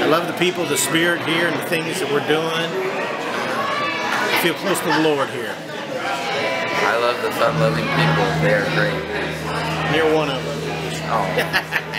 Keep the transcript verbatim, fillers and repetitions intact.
I love the people, the spirit here, and the things that we're doing. I feel close to the Lord here. I love the fun-loving people. They are great. You're one of them. Oh.